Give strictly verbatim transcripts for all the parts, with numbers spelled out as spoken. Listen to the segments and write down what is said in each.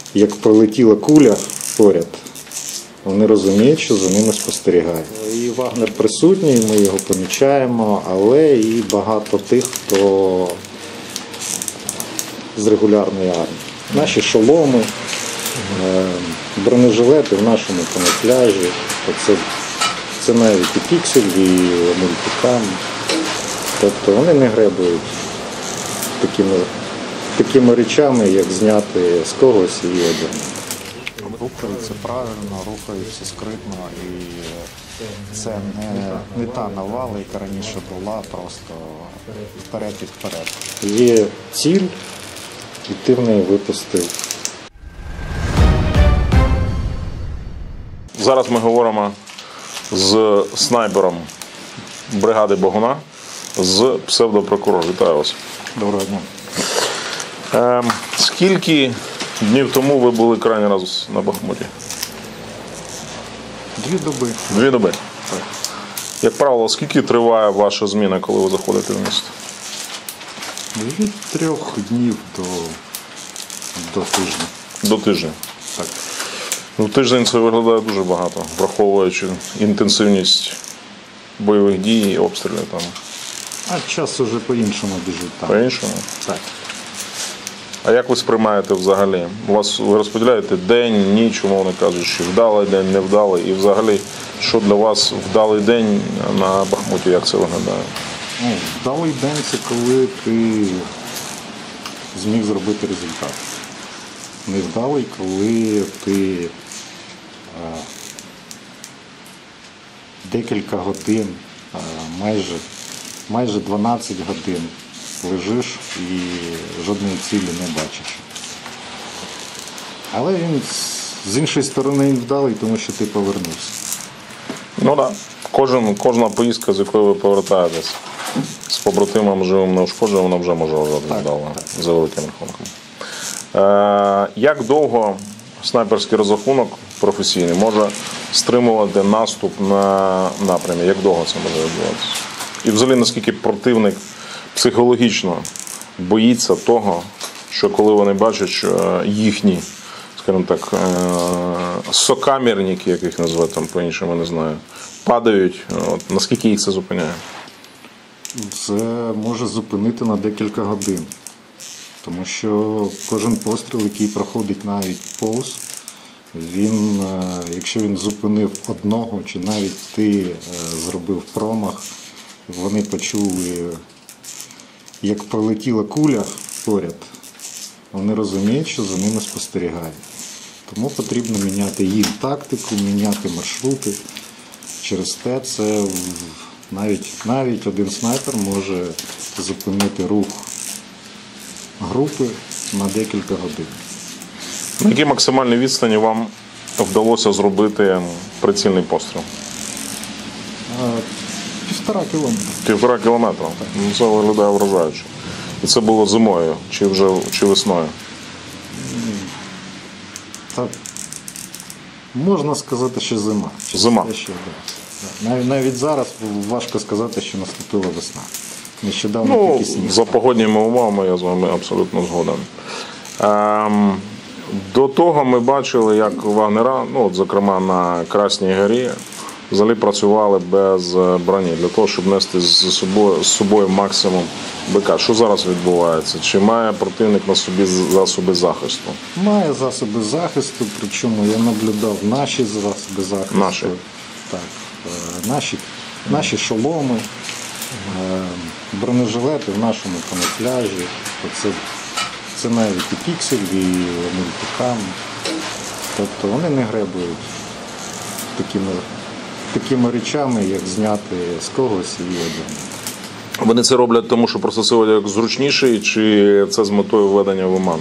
як пролетіла куля поряд, вони розуміють, що за ними спостерігають. І Вагнер присутній, ми його помічаємо, але і багато тих, хто з регулярної армії. Наші шоломи, бронежилети в нашому камуфляжі, це, це навіть і піксель, і мультикам. Тобто вони не гребують такими, такими речами, як зняти з когось і одягнути. Рухаються правильно, рухаються скритно, і це не, не та навала, яка раніше була, просто вперед і вперед. Є ціль, і ти в неї випустив. Зараз ми говоримо з снайпером бригади Богуна, з псевдопрокурор. Вітаю вас. Доброго дня. Е, скільки днів тому ви були крайній раз на Бахмуті? Дві доби. Дві доби? Так. Як правило, скільки триває ваша зміна, коли ви заходите в місто? Від трьох днів до, до тижня. До тижня? Так. Ну, тиждень це виглядає дуже багато, враховуючи інтенсивність бойових дій і обстрілів там. А час уже по-іншому біжить там. По-іншому? Так. А як ви сприймаєте взагалі? У вас ви розподіляєте день, ніч, умовно кажучи, вдалий день, невдалий, і взагалі, що для вас вдалий день на Бахмуті, як це виглядає? Ну, вдалий день – це коли ти зміг зробити результат. Невдалий, коли ти а, декілька годин, а, майже, майже дванадцять годин лежиш і жодної цілі не бачиш. Але він з іншої сторони він вдалий, тому що ти повернувся. Ну так. Кожен, кожна поїздка, з якої ви повертаєтесь з побратимом живим неушкодженим, вона вже може вважати вдало, за великим рахунком. Е, як довго снайперський розрахунок професійний може стримувати наступ на напрямі? Як довго це може відбуватися? І взагалі, наскільки противник психологічно боїться того, що коли вони бачать, що їхні, скажімо так, сокамерники, як їх називають там по-іншому, не знаю, падають, от, наскільки їх це зупиняє? Це може зупинити на декілька годин. Тому що кожен постріл, який проходить навіть повз, він, якщо він зупинив одного, чи навіть ти зробив промах, вони почули, як пролетіла куля поряд, вони розуміють, що за ними спостерігають. Тому потрібно міняти їм тактику, міняти маршрути. Через те це навіть, навіть один снайпер може зупинити рух групи на декілька годин. На якій максимальній відстані вам вдалося зробити прицільний постріл? Півтора кілометра. Півтора кілометра? Ну, це виглядає вражаюче. І це було зимою чи вже чи весною? Так, можна сказати, що зима. Зима. Ще, да. навіть, навіть зараз важко сказати, що наступила весна. Нещодавно Ну, тільки сніг. за погодніми умовами я з вами абсолютно згоден. Ем, до того ми бачили, як вагнера, ну, от, зокрема на Красній горі, взагалі працювали без броні, для того, щоб нести з собою, з собою максимум БК. Що зараз відбувається? Чи має противник на собі засоби захисту? Має засоби захисту, причому я наблюдав наші засоби захисту. Наші? Так, наші, наші шоломи, бронежилети в нашому камуфляжі. Це, це навіть і піксель, і мультикам. Тобто вони не гребують такими, такими речами, як зняти з когось і одягнути. Вони це роблять тому, що просто це одяг зручніший, чи це з метою введення в оману?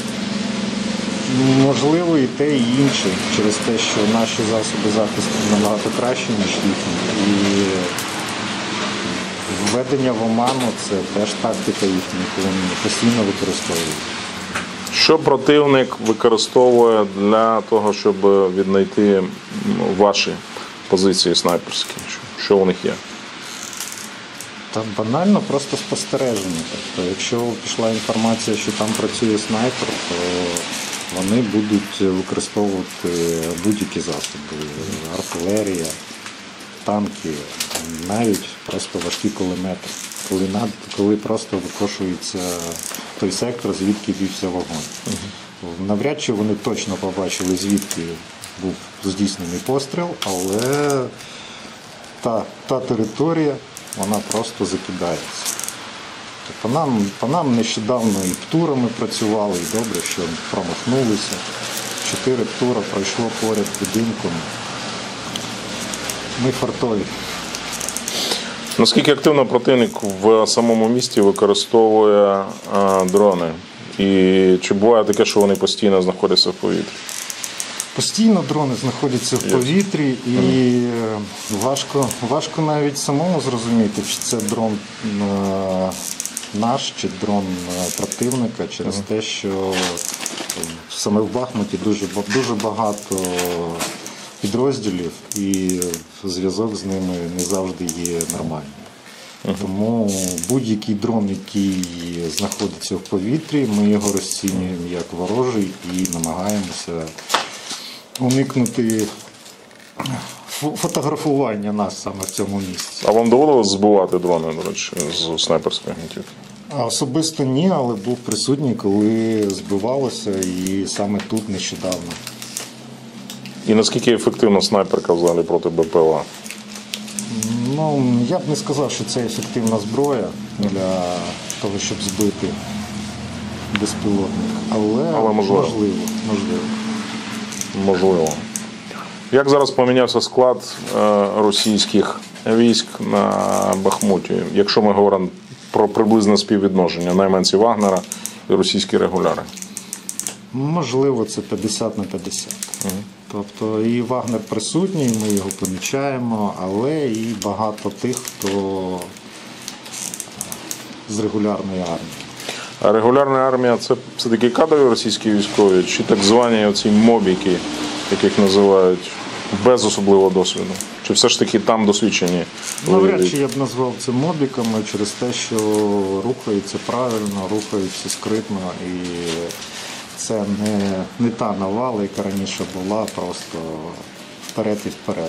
Можливо, і те, і інше, через те, що наші засоби захисту набагато кращі, ніж їхні. І введення в оману – це теж тактика їхня, яку вони постійно використовують. Що противник використовує для того, щоб віднайти ваші позиції снайперські? Що у них є? Та банально просто спостереження. Тобто, якщо пішла інформація, що там працює снайпер, то вони будуть використовувати будь-які засоби, артилерія, танки, навіть просто важкі кулемети, коли, над, коли просто викошується той сектор, звідки вівся вогонь. Навряд чи вони точно побачили, звідки був здійснений постріл, але та, та територія, вона просто закидається. По нам, по нам нещодавно і птурами працювали, і добре, що промахнулися. Чотири птура пройшло поряд будинком. Ми фартові. Наскільки активно противник в самому місті використовує а, дрони? І чи буває таке, що вони постійно знаходяться в повітрі? Постійно дрони знаходяться в повітрі, і важко, важко навіть самому зрозуміти, чи це дрон е, наш, чи дрон е, противника, через те, що саме в Бахмуті дуже, ба- дуже багато підрозділів, і зв'язок з ними не завжди є нормальним. Тому будь-який дрон, який знаходиться в повітрі, ми його розцінюємо як ворожий і намагаємося уникнути фо- фотографування нас саме в цьому місці. А вам доводилось збивати дрони, до речі, з снайперських гвинтівки? А особисто ні, але був присутній, коли збивалося, і саме тут нещодавно. І наскільки ефективна снайперка взагалі проти БПЛА? Ну, я б не сказав, що це ефективна зброя для того, щоб збити безпілотник, але, Але можливо. можливо, можливо. Можливо. Як зараз помінявся склад е, російських військ на Бахмуті, якщо ми говоримо про приблизне співвідношення найманці Вагнера і російські регуляри? Можливо, це п'ятдесят на п'ятдесят. Тобто і Вагнер присутній, ми його помічаємо, але і багато тих, хто з регулярної армії. А регулярна армія це все таки кадрові російські військові, чи так звані оці мобіки, яких називають, без особливого досвіду? Чи все ж таки там досвідчені? Навряд чи я б назвав це мобіками через те, що рухаються правильно, рухаються скритно, і це не, не та навала, яка раніше була, просто вперед і вперед.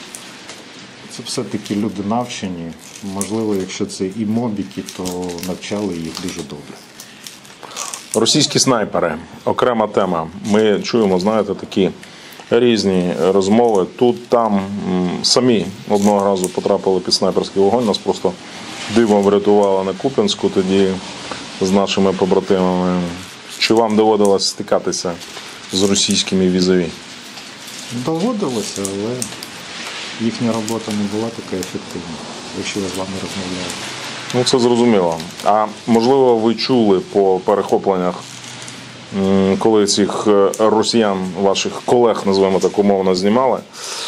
Це все-таки люди навчені. Можливо, якщо це і мобіки, то навчали їх дуже добре. Російські снайпери – окрема тема. Ми чуємо, знаєте, такі різні розмови. Тут, там м, самі одного разу потрапили під снайперський вогонь. Нас просто дивом врятували на Куп'янську тоді з нашими побратимами. Чи вам доводилось стикатися з російськими візові? Доводилося, але їхня робота не була така ефективна, якщо я з вами розмовляю. Ну, це зрозуміло. А можливо, ви чули по перехопленнях, м, коли цих е, росіян, ваших колег, називаємо так умовно, знімали,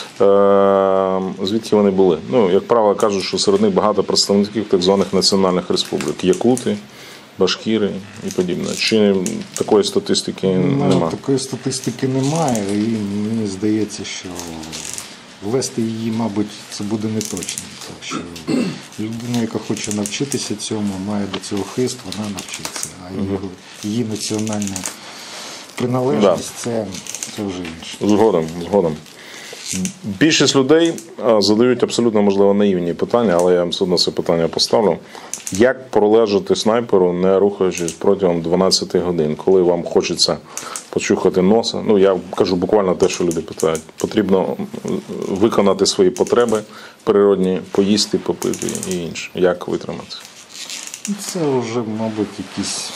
е, звідки вони були? Ну, як правило, кажуть, що серед них багато представників так званих національних республік. Якути, башкіри і подібне. Чи такої статистики немає? Такої статистики немає, і мені здається, що ввести її, мабуть, це буде не точно. Так що людина, яка хоче навчитися цьому, має до цього хист, вона навчиться. А її, її національна приналежність це, це вже інше. Згодом, згодом. Більшість людей а, задають абсолютно, можливо, наївні питання, але я вам все одно це питання поставлю. Як пролежати снайперу, не рухаючись протягом дванадцяти годин, коли вам хочеться почухати носа? Ну, я кажу буквально те, що люди питають. Потрібно виконати свої потреби природні, поїсти, попити і інше. Як витримати? Це вже, мабуть, якісь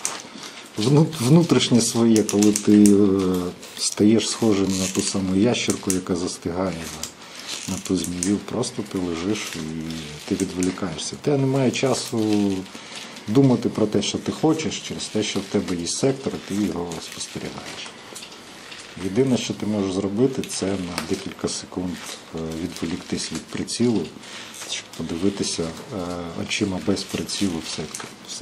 внутрішнє своє, коли ти е, стаєш схожим на ту саму ящерку, яка застигає на, на ту змію. Просто ти лежиш і ти відволікаєшся. Ти не має часу думати про те, що ти хочеш, через те, що в тебе є сектор, і ти його спостерігаєш. Єдине, що ти можеш зробити, це на декілька секунд відволіктись від прицілу, щоб подивитися очима без прицілу в сектор. Все.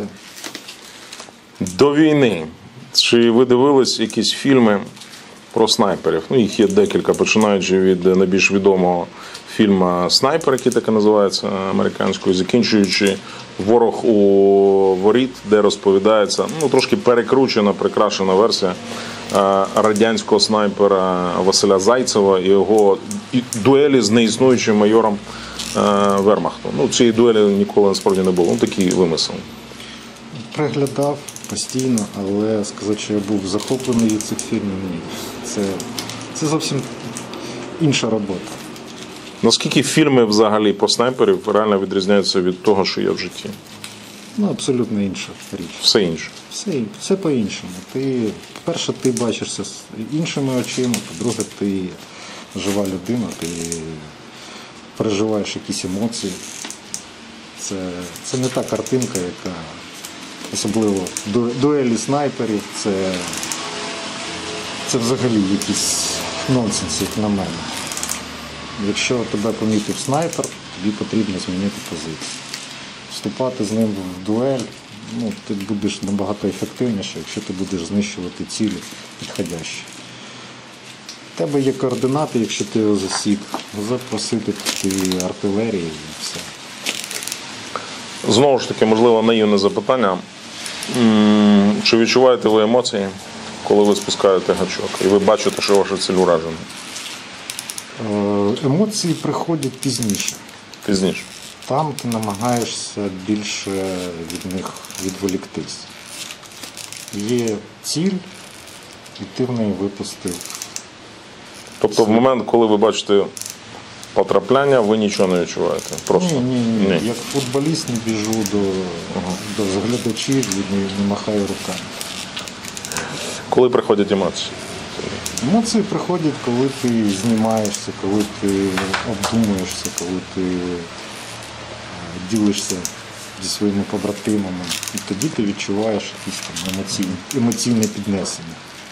До війни. Чи ви дивились якісь фільми про снайперів? Ну, їх є декілька, починаючи від найбільш відомого фільму «Снайпер», який так і називається американською, закінчуючи «Ворог у воріт», де розповідається, ну, трошки перекручена, прикрашена версія е, радянського снайпера Василя Зайцева і його і- дуелі з неіснуючим майором е, Вермахту. Ну, цієї дуелі ніколи насправді не було. Ну, такий вимисел. Приглядав постійно, але сказати, що я був захоплений від цих фільмів, ні. Це, це зовсім інша робота. Наскільки фільми взагалі про снайперів реально відрізняються від того, що є в житті? Ну, абсолютно інша річ. Все інше. Все, все по-іншому. Ти, по-перше, ти бачишся з іншими очима, по-друге, ти жива людина, ти переживаєш якісь емоції. Це, це не та картинка, яка особливо ду- дуелі снайперів, це, це взагалі якийсь нонсенс, як на мене. Якщо тебе помітив снайпер, тобі потрібно змінити позицію. Вступати з ним в дуель, ну, ти будеш набагато ефективніше, якщо ти будеш знищувати цілі підходящі. У тебе є координати, якщо ти його засік, запросити ти артилерії і все. Знову ж таки, можливо, наївне запитання. М, Чи відчуваєте ви емоції, коли ви спускаєте гачок, і ви бачите, що ваша ціль уражена? Е, Емоції приходять пізніше. Пізніше. Там ти намагаєшся більше від них відволіктись. Є ціль, і ти в неї випустив. Тобто в момент, коли ви бачите потрапляння, ви нічого не відчуваєте? Просто? Ні, ні, ні. Як футболіст не біжу до, до глядачів і не, не махаю руками. Коли приходять емоції? Емоції приходять, коли ти знімаєшся, коли ти обдумуєшся, коли ти е, ділишся зі своїми побратимами. І тоді ти відчуваєш якісь там емоційне, емоційне піднесення.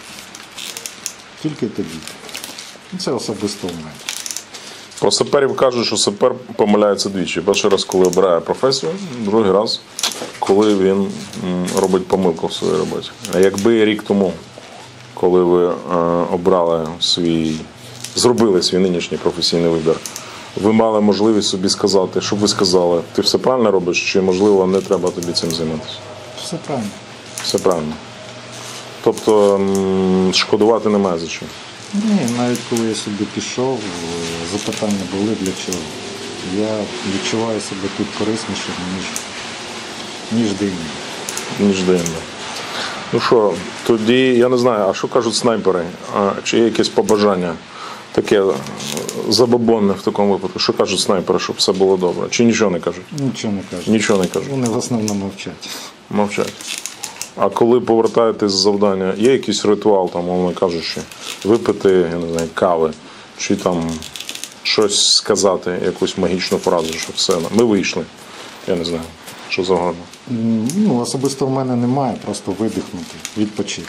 Тільки тоді. І це особисто у мене. Про саперів кажуть, що сапер помиляється двічі. Перший раз, коли обирає професію, другий раз, коли він м, робить помилку в своїй роботі. А якби рік тому, коли ви е, обрали свій, зробили свій нинішній професійний вибір, ви мали можливість собі сказати, щоб ви сказали, ти все правильно робиш, чи, можливо, не треба тобі цим займатися? Все правильно. Все правильно. Тобто м, шкодувати немає за чим. Ні, навіть коли я собі пішов, е, запитання були для чого. Я відчуваю себе тут кориснішим, ніж, ніж де-інде. Ніж де-інде. Ну що, тоді я не знаю, а що кажуть снайпери? А, чи є якесь побажання таке е, забобонне в такому випадку? Що кажуть снайпери, щоб все було добре? Чи нічого не кажуть? Нічого не кажуть. Нічого не кажуть. Вони в основному мовчать. Мовчать. А коли повертаєтесь з завдання, є якийсь ритуал, там, мовно кажучи, випити, я не знаю, кави, чи там щось сказати, якусь магічну фразу, що все, ми вийшли. Я не знаю, що завгодно. М, Ну, особисто в мене немає, просто видихнути, відпочити.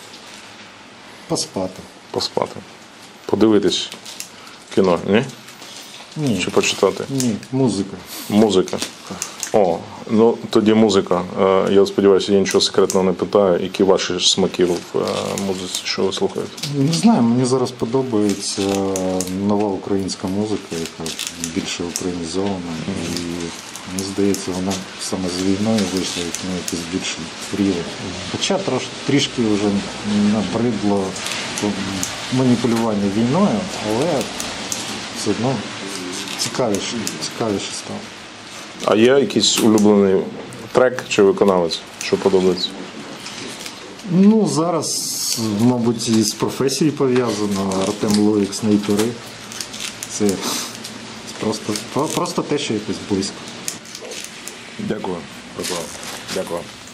Поспати. Поспати. Подивитись кіно, ні? Ні, Чи почитати? ні, музика. Музика. О, ну тоді музика. Е, Я сподіваюся, я нічого секретного не питаю. Які ваші смаки в е, музиці, що ви слухаєте? Не знаю, мені зараз подобається нова українська музика, яка більше українізована. І мені здається, вона саме з війною вийшла на якийсь більший рівень. Хоча трош, трішки вже набридло маніпулювання війною, але все одно цікавіше, цікавіше стало. А є якийсь улюблений трек чи виконавець, що подобається? Ну, зараз, мабуть, із професією пов'язано. Артем Лоїк, снайпери. Це просто, просто те, що якось близько. Дякую. Дякую. Дякую.